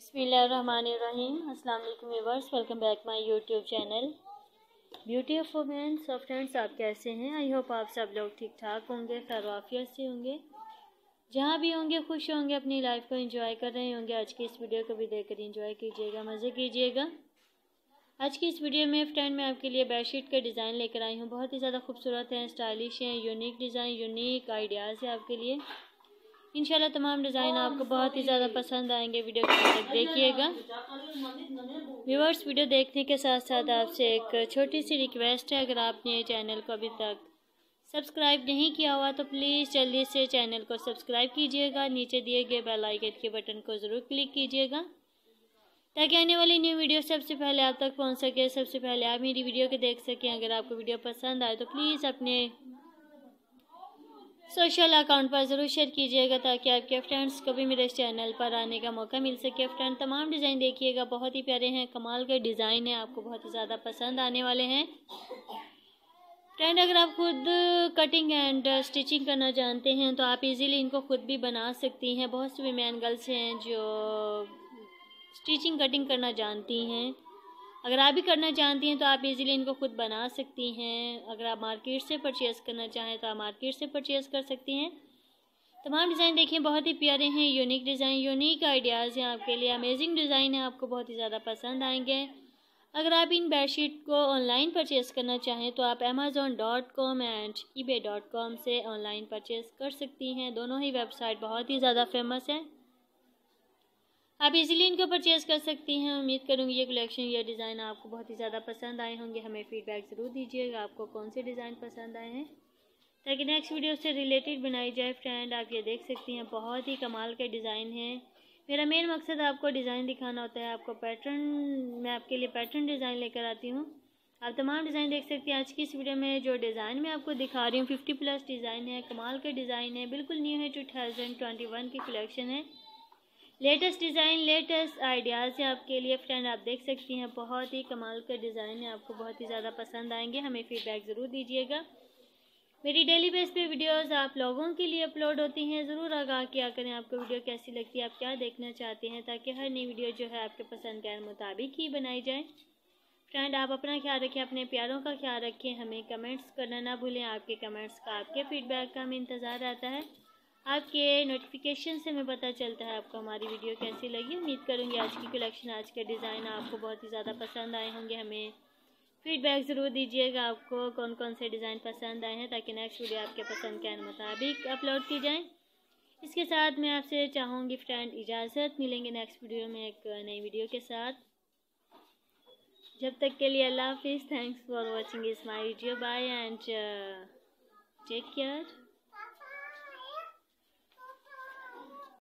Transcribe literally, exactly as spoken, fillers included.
बिस्मिल्लाहिर्रहमानिर्रहीम। अस्सलाम वालेकुम viewers, welcome back my YouTube channel beauty of women. So friends, आप कैसे हैं? आई होप आप सब लोग ठीक ठाक होंगे, खैर आफियत से होंगे, जहाँ भी होंगे खुश होंगे, अपनी लाइफ को एंजॉय कर रहे होंगे। आज की इस वीडियो को भी देखकर एंजॉय कीजिएगा, मज़े कीजिएगा। आज की इस वीडियो में फ्रेंड मैं आपके लिए बेडशीट के डिज़ाइन लेकर आई हूँ। बहुत ही ज़्यादा खूबसूरत हैं, स्टाइलिश हैं, यूनिक डिज़ाइन, यूनिक आइडियाज़ है आपके लिए। इंशाल्लाह तमाम डिज़ाइन आपको बहुत ही ज़्यादा पसंद आएंगे। वीडियो को तक देखिएगा व्यूअर्स। वीडियो देखने के साथ साथ आपसे एक छोटी सी रिक्वेस्ट है, अगर आपने चैनल को अभी तक सब्सक्राइब नहीं किया हुआ तो प्लीज़ जल्दी से चैनल को सब्सक्राइब कीजिएगा। नीचे दिए गए बेल आइकन के बटन को ज़रूर क्लिक कीजिएगा ताकि आने वाली न्यू वीडियो सबसे पहले आप तक पहुंच सके, सबसे पहले आप मेरी वीडियो को देख सकें। अगर आपको वीडियो पसंद आए तो प्लीज़ अपने सोशल अकाउंट पर ज़रूर शेयर कीजिएगा ताकि आपके फ्रेंड्स को भी मेरे इस चैनल पर आने का मौका मिल सके। फ्रेंड तमाम डिज़ाइन देखिएगा, बहुत ही प्यारे हैं, कमाल के डिज़ाइन है, आपको बहुत ही ज़्यादा पसंद आने वाले हैं। फ्रेंड अगर आप खुद कटिंग एंड स्टिचिंग करना जानते हैं तो आप इजीली इनको खुद भी बना सकती हैं। बहुत सी वीमेन गर्ल्स हैं जो स्टिचिंग कटिंग करना जानती हैं। अगर आप भी करना चाहती हैं तो आप इजीली इनको खुद बना सकती हैं। अगर आप मार्केट से परचेज़ करना चाहें तो आप मार्केट से परचेज़ कर सकती हैं। तमाम डिज़ाइन देखिए, बहुत ही प्यारे हैं, यूनिक डिज़ाइन, यूनिक आइडियाज़ हैं आपके लिए, अमेजिंग डिज़ाइन है, आपको बहुत ही ज़्यादा पसंद आएंगे। अगर आप इन बेडशीट को ऑनलाइन परचेज़ करना चाहें तो आप Amazon dot com and eBay dot com से ऑनलाइन परचेज़ कर सकती हैं। दोनों ही वेबसाइट बहुत ही ज़्यादा फेमस है, आप इजीली इनको परचेज़ कर सकती हैं। उम्मीद करूँगी ये कलेक्शन, ये डिज़ाइन आपको बहुत ही ज़्यादा पसंद आए होंगे। हमें फीडबैक ज़रूर दीजिएगा आपको कौन से डिज़ाइन पसंद आए हैं ताकि नेक्स्ट वीडियो से रिलेटेड बनाई जाए। फ्रेंड आप ये देख सकती हैं, बहुत ही कमाल के डिज़ाइन हैं। मेरा मेन मकसद आपको डिज़ाइन दिखाना होता है, आपको पैटर्न, मैं आपके लिए पैटर्न डिज़ाइन लेकर आती हूँ। आप तमाम डिज़ाइन देख सकती हैं। आज की इस वीडियो में जो डिज़ाइन मैं आपको दिखा रही हूँ फिफ्टी प्लस डिज़ाइन है, कमाल के डिज़ाइन है, बिल्कुल न्यू है, टू थाउजेंड ट्वेंटी वन की कलेक्शन है। लेटेस्ट डिज़ाइन, लेटेस्ट आइडियाज़ है आपके लिए। फ्रेंड आप देख सकती हैं, बहुत ही कमाल का डिज़ाइन है, आपको बहुत ही ज़्यादा पसंद आएंगे। हमें फीडबैक ज़रूर दीजिएगा। मेरी डेली बेस पे वीडियोस आप लोगों के लिए अपलोड होती हैं, ज़रूर आगाह किया करें आपको वीडियो कैसी लगती है, आप क्या देखना चाहते हैं, ताकि हर नई वीडियो जो है आपके पसंद के मुताबिक ही बनाई जाए। फ्रेंड आप अपना ख्याल रखें, अपने प्यारों का ख्याल रखें, हमें कमेंट्स करना ना भूलें। आपके कमेंट्स का, आपके फीडबैक का हमें इंतज़ार रहता है। आपके नोटिफिकेशन से हमें पता चलता है आपको हमारी वीडियो कैसी लगी। उम्मीद करूँगी आज की कलेक्शन, आज के डिज़ाइन आपको बहुत ही ज़्यादा पसंद आए होंगे। हमें फीडबैक ज़रूर दीजिएगा आपको कौन कौन से डिज़ाइन पसंद आए हैं ताकि नेक्स्ट वीडियो आपके पसंद के मुताबिक अपलोड की जाए। इसके साथ मैं आपसे चाहूँगी फ्रेंड इजाज़त, मिलेंगे नेक्स्ट वीडियो में एक नई वीडियो के साथ। जब तक के लिए अल्लाह हाफिज़। थैंक्स फॉर वॉचिंग इस my video, bye and take care.